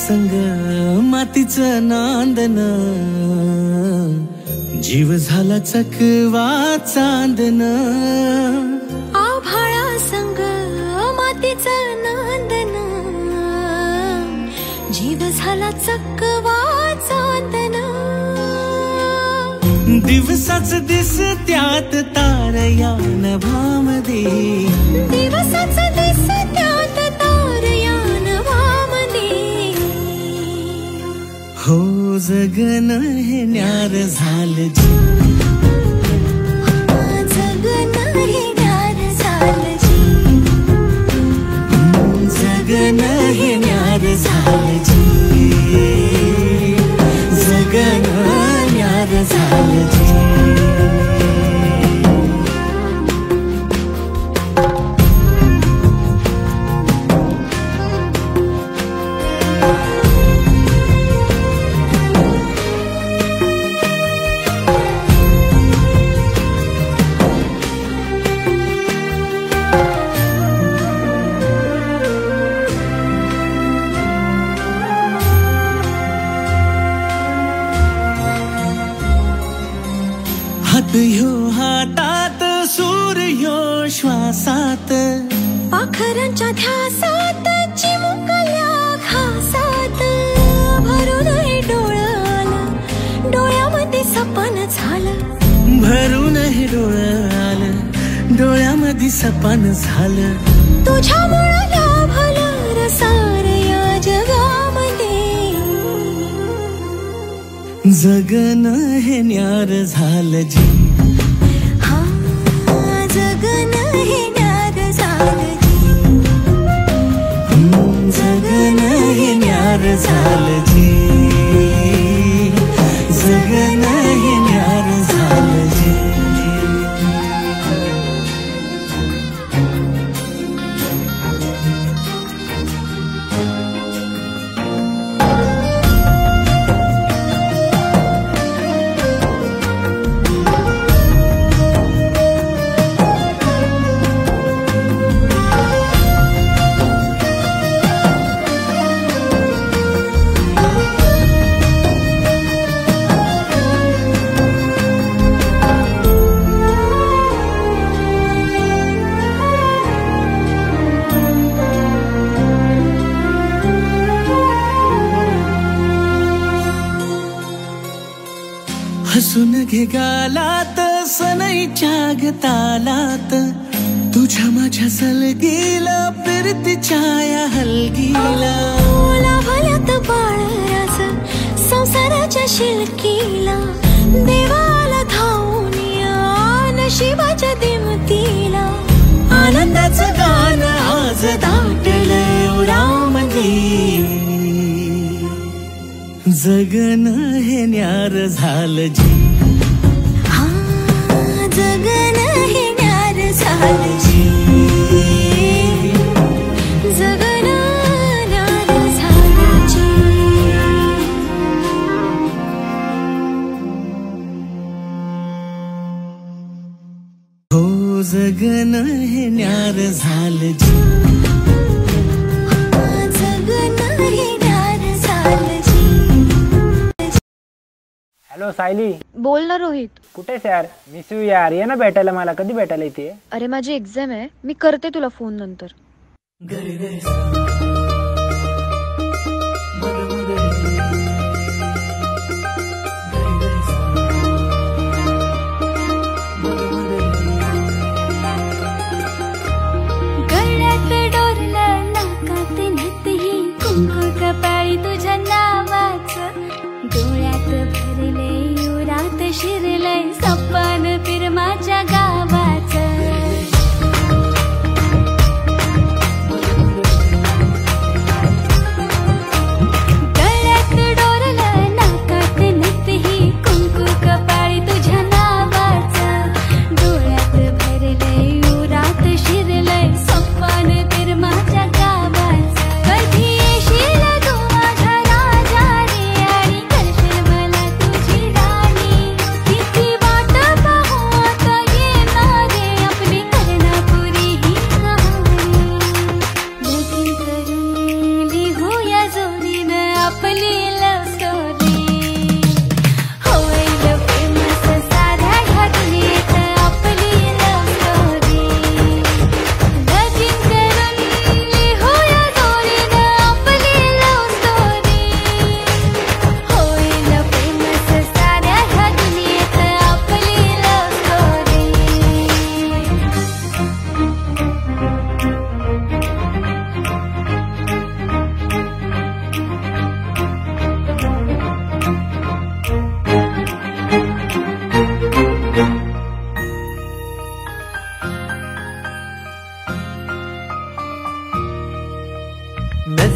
संग मातीचं नांदन, जीव झाला चकवा चांदन. आभाळा संग मातीचं नांदन, जीव झाला चकवा चांदन. दिवसाच दिसत्यात तारया नभामध्ये, दिवसाच दिसत्यात तारया नभामध्ये. हो जगन हे न्यार झालं जी, जगन हे न्यार झालं जी, जगन हे न्यार झालं जी, जगन न्यार झालं जी. हात ह्यो हातात, सूर्यो श्वासात, पाखरांच्या ध्यासात, चिमुकल्या घासात. भरून हे डोळं आलं, डोळ्यामध्ये सपन झालं. भरून हे डोळं आलं, डोळ्यामध्ये सपन झालं. तुझ्यामुळं लाभलं रसार या जगामध्ये. जगन हे न्यार झालं जी, हा जगन हे न्यार झालं जी, जगन हे न्यार झालं जी, जगन हे न्यार झालं जी. हसून घे गालात, सनईच्या गतालात, तुझ्या माझ्या सलगीला, फिरतीच्या या हलगीला. लाभल्यात बाळराज संसाराच्या शिलकीला. देवाला धावून या नशिबाच्या दिमतीला. आनंदाचं गाणं आज दाटलं उरामध्ये. जगन हे न्यार झालं जी, हा जगन हे न्यार झालं जी, जगन न्यार झालं जी. हो जगन हे न्यार झालं जी, जगन हे न्यार झालं जी. हॅलो सायली. बोल ना रोहित. कुठेस यार? मिस यू यार. ये ना भेटायला मला. कधी भेटायला येते? अरे माझी एक्झाम आहे, मी करते तुला फोन नंतर. गळ्यात डोरलं, नाकात नेतही कुंकू, कपाळी तुझ्या नावाचं. डोळ्यात भरले युरात शिरलंय सपन फिरमाच्या गावाचं. गळ्यात डोरलं, नाकात नेतही कुंकू, कपाळी तुझ्या नावाचं. डोळ्यात भरले युरात शिरलंय सपन फिरमाच्या गावाचं. कधी येशील तू माझ्या राजा रे, आणि करशील मला तुझी राणी. किती वाट पाहू आता ये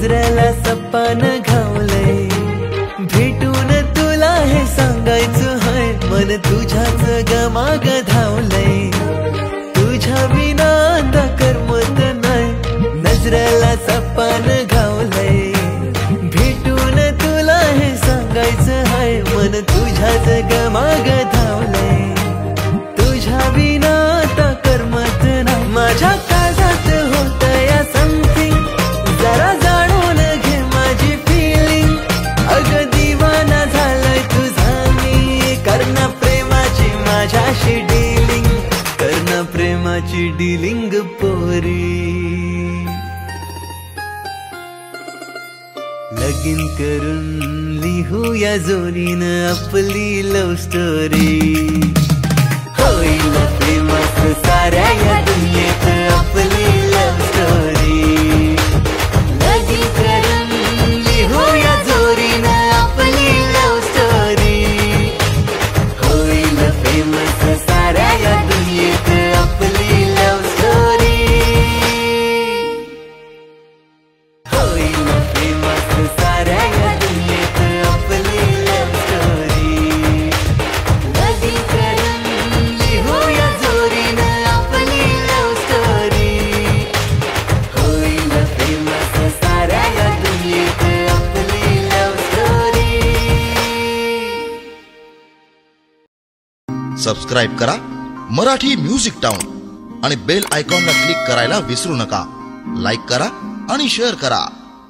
नजरेला सपान घावलंय, भेटून तुला हे सांगायचं हाय, मन तुझ्याच गमाग धावलंय, तुझ्या विना आता करमत नाही, नजरेला सपान घावलंय, भेटून तुला हे सांगायचं हाय, मन तुझ्याच गमाग धावलंय, तुझ्या विना आता करमत नाही, माझ्या काळजात होत या समथिंग, जरा जाणून घे माझी फिलिंग, अग दिवाना झालाय तुझा मी, करणं प्रेमाची माझ्याशी डीलिंग, करणं प्रेमाची डीलिंग पोरी, लगीन करून लिहूया जोडीनं आपली लव्ह स्टोरी, होईल फेमस साऱ्या या दुनियेत आपली लव्ह स्टोरी, लगीन करून लिहूया जोडीनं आपली लव्ह स्टोरी, होईल फेमस साऱ्या या दुनियेत आपली लव्ह स्टोरी, होईल फेमस साऱ्या या दुनियेत आपली लव्ह स्टोरी, लगीन करून लिहूया जोडीनं आपली लव्ह स्टोरी, होईल फेमस साऱ्या या दुनियेत आपली लव्ह स्टोरी. सबस्क्राईब करा मराठी म्युझिक टाउन आणि बेल आयकॉनला क्लिक करायला विसरू नका. लाईक करा आणि शेअर करा.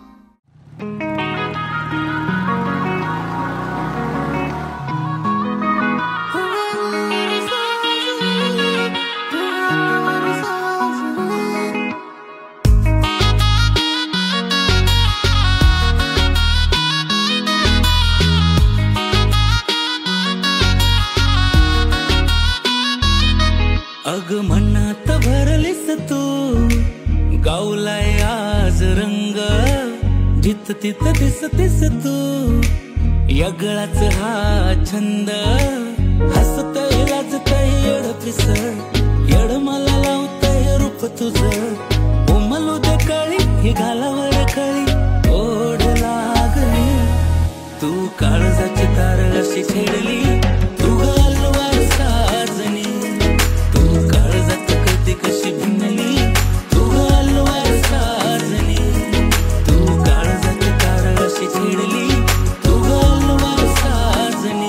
अग मनात भरलीस तू, गावलाय आज रंग, जित तित दिसतीस तू, यगळाच हा छंद, हसतय लाजतय येड पिसळ, येड मला लावतय रूप तुझं, उमलू दे कळी ही घालावर कळी, ओढ लागली तू काळजाची तार अशी छेडली, तू घालवार साजनी, तू काळजात कधी कशी भिनली, तू घालवार साजनी, तू काळजात तार अशी छेडली, तू घालवार साजनी.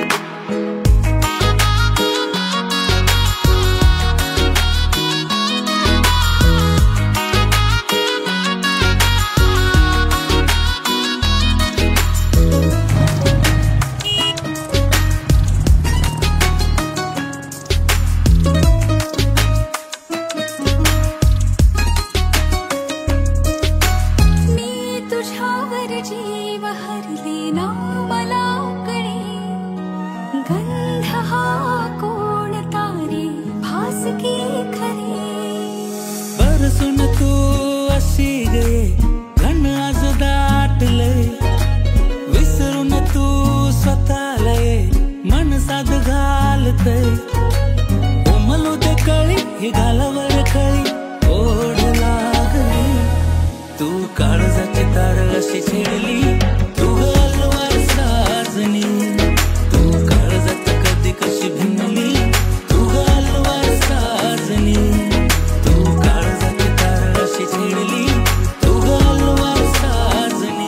मी तुझ्यावर जीव हरले ना मला कळे, गंध हा कोणता रे भासकी खरे, बरसून तू अशी गे घन आज दाटलय, विसरून तू स्वतःला मन साध घालतय, उमलू दे कळी ही घालावर कळी, ओढ लागली तू काळजाची तार अशी छेडली, तू घालवार साजनी, तू काळजात कधी कशी भिनली, तू घालवार साजनी, तू काळजाची तार अशी छेडली, तू घालवार साजनी.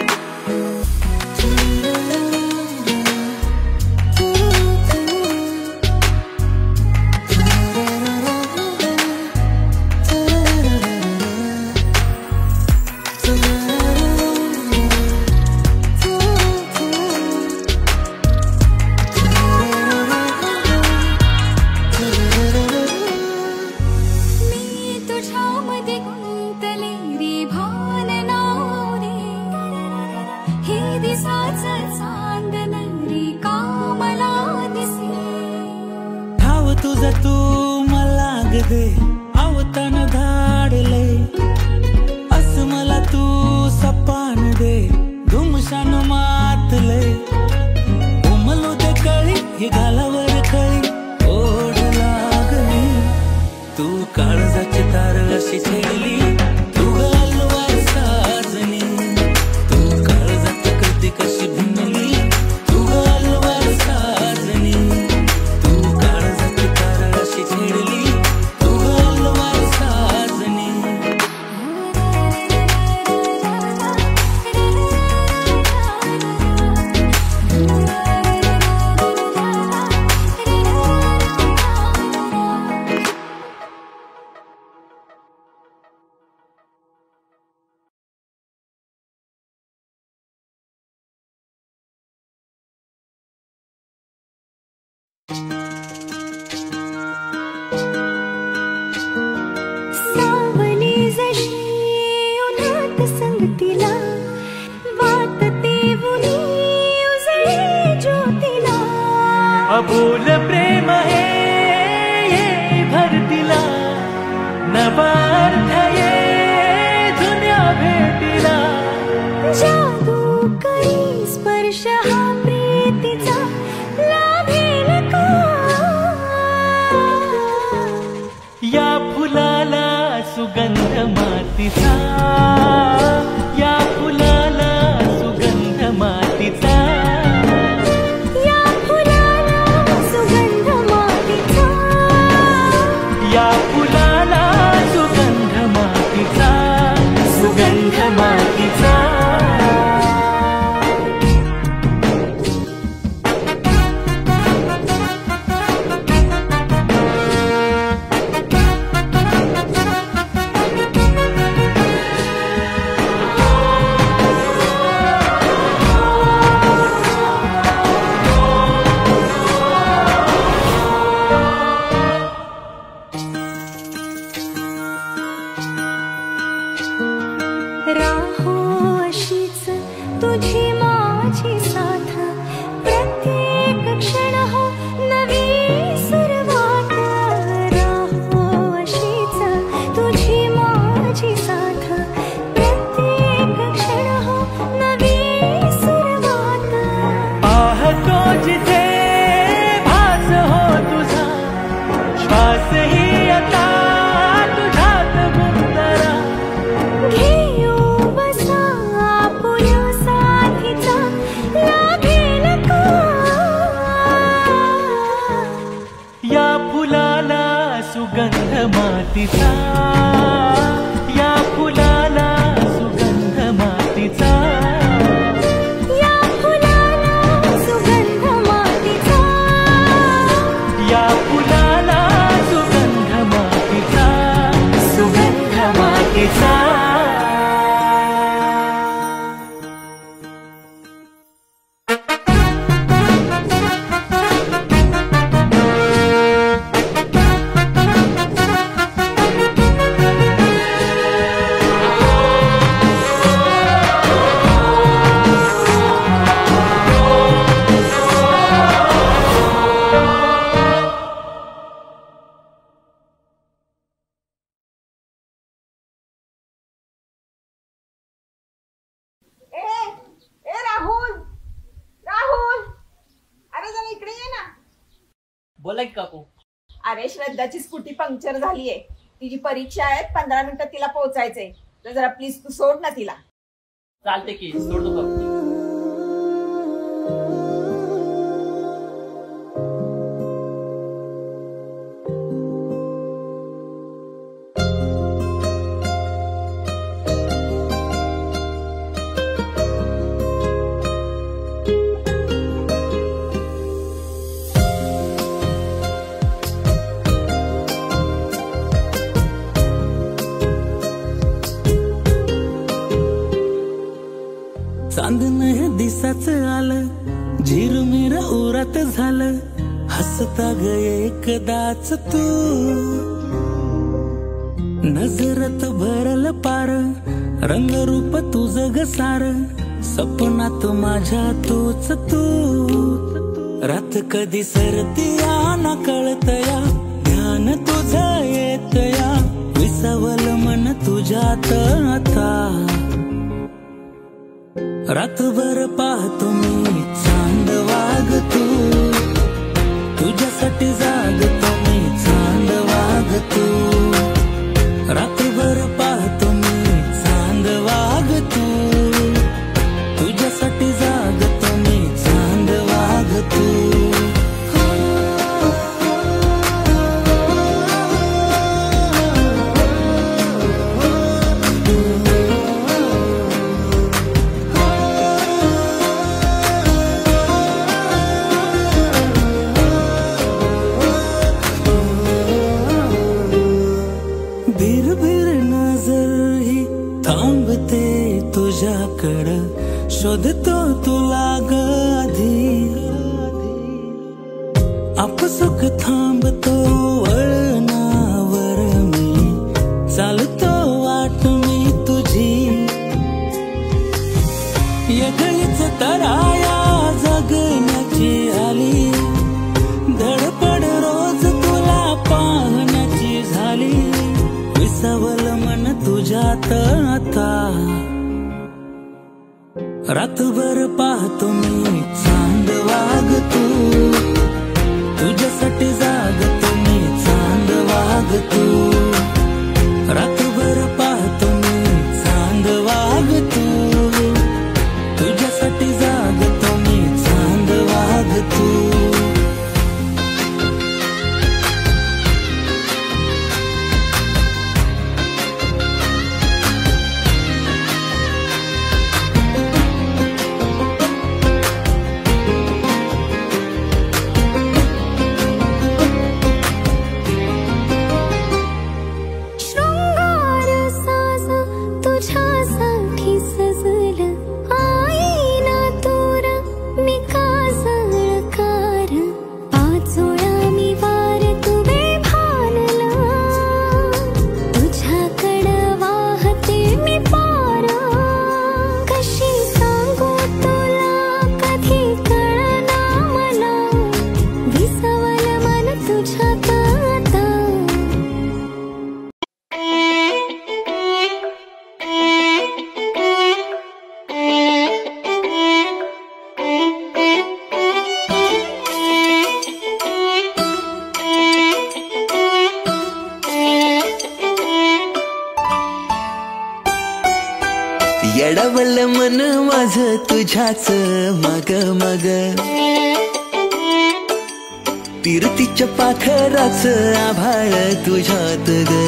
मी तुझ्यामध्ये गुंतले रे भान नाव रे, हे दिसाचं चांदन रे का मला दिसे, ठाव तुझा तू मला ग दे, आवताना धाडले अस मला तू सपान दे, धुमशान मातले, उमलू दे कळी ही घालावर कळी, ओढ लागली तू काळजाची तार अशी छेडली, तू घालवार साजनी, नवार्थ ये जुन्या भेटीला जादू करी स्पर्श हा प्रीतीचा लाभेल का या फुलाला सुगंध मातीचा या फुलाला सुगंध मातीचा या फुलाला सुगंध मातीचा या फुलाला सुगंध मातीचा सुगंध मातीचा राहो अशीच तुझी माझी साथ प्रत्येक क्षण हो नवी सुरुवात राहो अशीच तुझी माझी साथ प्रत्येक क्षण हो नवी सुरुवात पाहतो जिथे भास हो तुझा श्वास ही आता तुझ्यात गुंतला घेऊ बसा आपुल्या साथीचा लाभेल का या फुलाला सुगंध मातीचा या फुलाला सुगंध मातीचा या फुलाला सुगंध मातीचा या फुलाला सुगंध मातीचा सुगंध मातीचा ए राहुल राहुल अरे जरा इकडे ये ना. बोला की काकू. अरे श्रद्धाची स्कूटी पंक्चर झालीये. तिची परीक्षा आहे 15 मिनिटात तिला पोहोचायचंय. तर जरा प्लीज तू सोड ना तिला. चालते की सोडतो काकू. चांदण हे दिसाच आलं झिरमिर उरात झालं हसता ग एकदाच तू नजरत भरल पार रंगरूप तुझं ग सार सपनात माझ्या तूच तू रात कधी सरती ना कळतया ध्यान तुझं येतया विसावल मन तुझ्यात आता रातभर पाहतो मी चांद वागतो तुझ्यासाठी जागतो मी चांद वागतो रातभर पाहतो मी चांद वागतो तुझ्यासाठी जागतो मी चांद वागतो तुझ्याकडं शोधतो तुला आधी आपसुक थांबतो वळणावर मी चालतो वाट मी तुझी येगळीच तराया जगण्याची आली धडपड रोज तुला पाहण्याची झाली विसावल मन तुझ्यात आता, रातभर पाहतो मी चांद वागतो, तुझ्यासाठी जागतो मी चांद वागतो, रातभर पाहतो मी चांद वागतो, तुझ्यासाठी जागतो मी चांद वागतो. येडावल मन माझं तुझ्याच मग मग, तिरतीच्या पाखराच आभाळ तुझ्यात ग.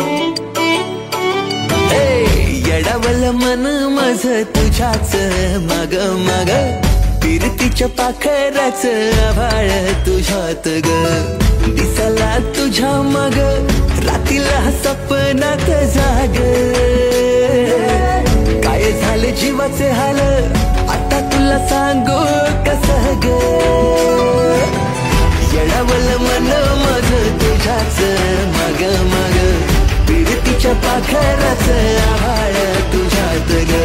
येडावल मन माझं तुझ्याच मग मग, तिरतीच्या पाखराच आभाळ तुझ्यात ग. दिसला तुझ्या मग रातीला सपनात जाग, काय झाले जीवाचे हाल आता तुला सांगू कसं ग. येडावल मन माझं तुझ्याच मग मग, पिरतीच्या पाखराच आभाळ तुझ्यात ग.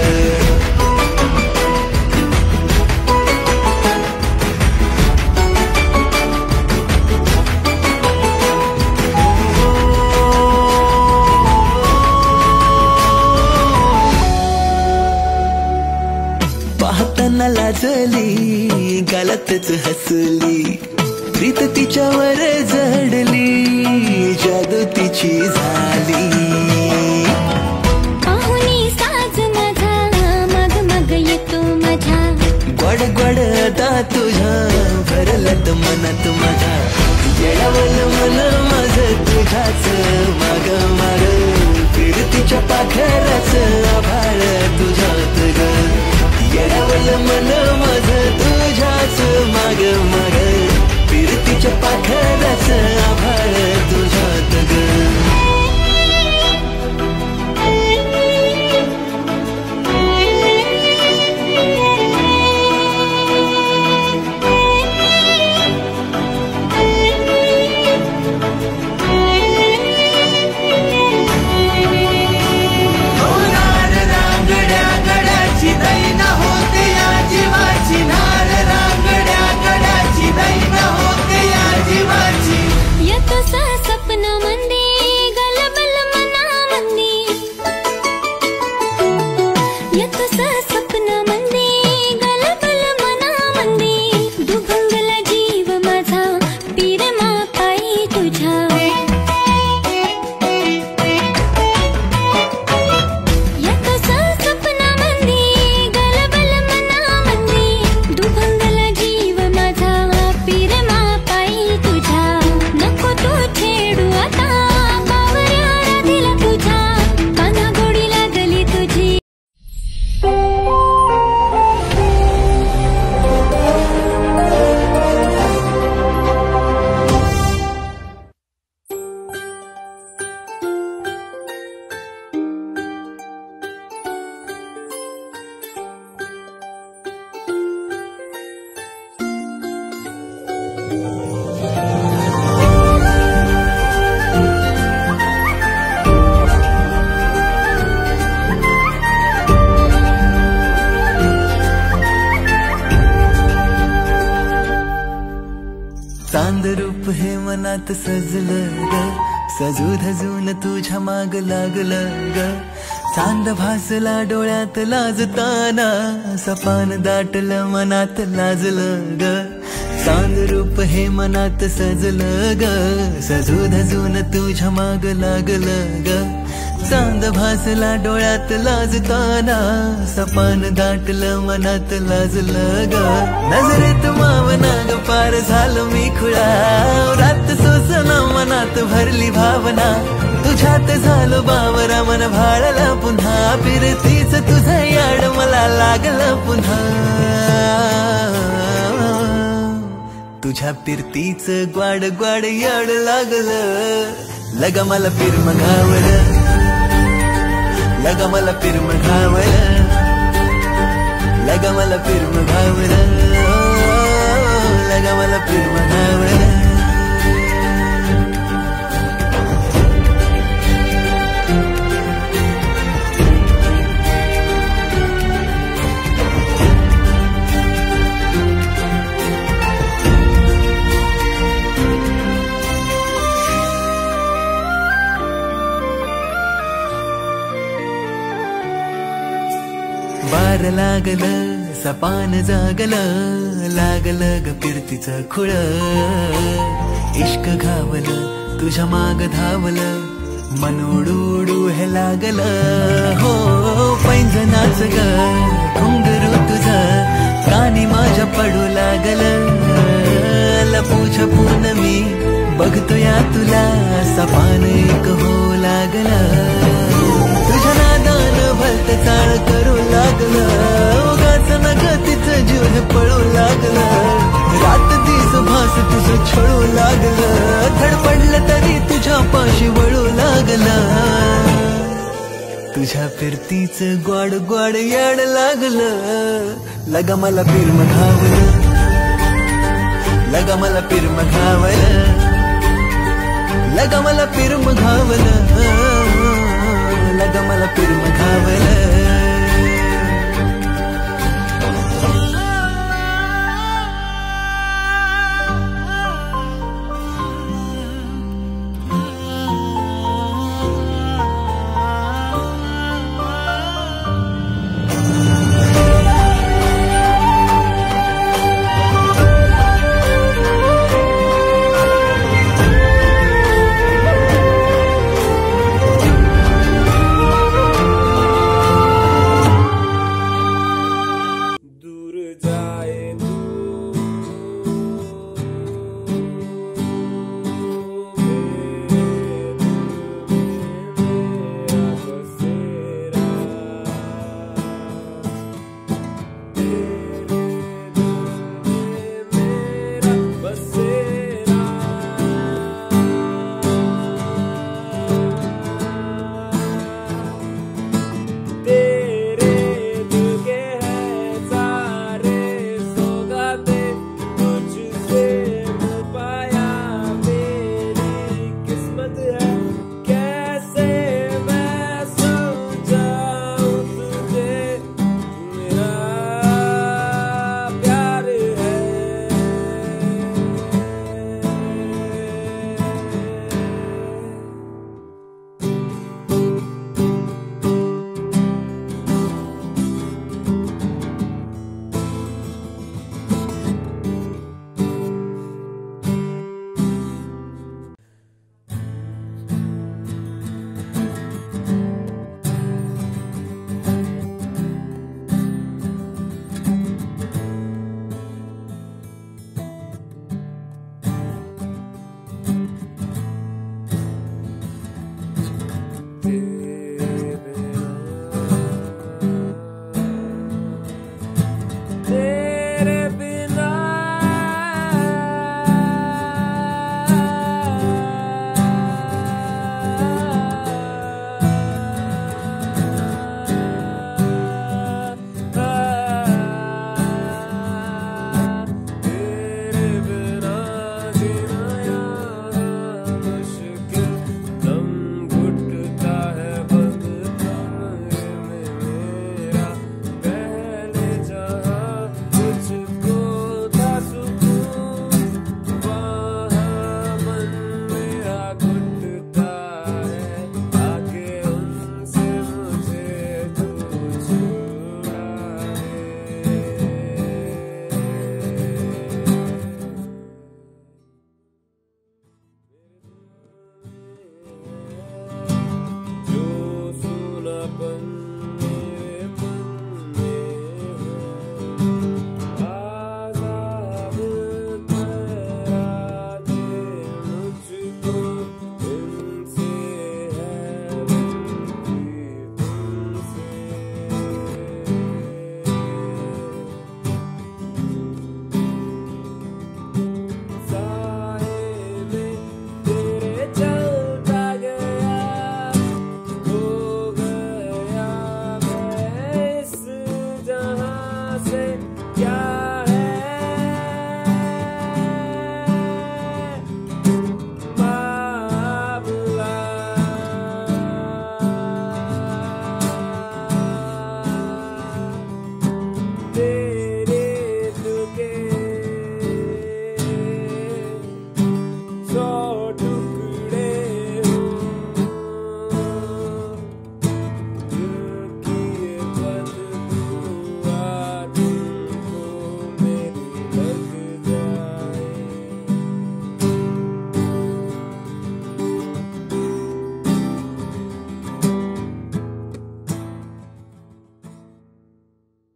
पाहताना लाजली गालातच हसली, प्रीत तिच्यावर जडली जादू तिची झाली. पाहुणी साज माझा मग मग येतो माझ्या, गोड गोड अदा तुझ्या भरलत मनात माझ्या. येडावल मन माझं तुझ्याच माग माग, प्रीतीच्या पाखराच आभाळ तुझ्यात ग. येडावल मन माझं तुझ्याच माग माग, प्रीतीच्या पाखराच आभाळ तुझ्यात ग. चांद रूप हे मनात सजलं ग, सजू धजून तुझ्या माग लागलं ग चांद भासला डोळ्यात लाजताना सपान दाटलं मनात लाजलं ग चांद रूप हे मनात सजलं ग सजू धजून तुझ्या माग लागलं ग चांद भासला डोळ्यात लाजताना सपान दाटलं मनात लाजलं ग नजरेत मावना ग पार झालं मी खुळा रात सोसना मनात भरली भावना तुझ्यात झालो बावरा मन भाळला पुन्हा फिरतीच तुझं याड मला लागलं पुन्हा तुझ्या फिरतीच ग्वाड ग्वाड याड लागलं लगा मला फिरम घावलं लगा मला फिरम घावलं लगा मला फिरम घावलं लगा मला फिरम घावलं बार लागलं सपान जागलं लागलं ग फिरतीचं खुळ इश्क घावलं तुझ्या माग धावलं मन उडू हे लागलं हो पैंजनाच ग घुंगरू तुझं कानी माझ्या पडू लागलं लपूछ पूर्ण मी बघतो या तुला सपान एक हो लागलं तुझ्या नादान भलत चाळ करू लागलं उगाच नग तिचं जीव पळू लागलं रात दिस भास तुझं छळू लागलं धडपडलं तरी तुझ्या पाशी वळू लागलं तुझ्या फिरतीच ग्वाड ग्वाड याड लागलं लगा मला फिरम घावलं लगा मला फिरम घावलं लगा मला फिरम घावलं लगा मला फिरम घावलं तेरे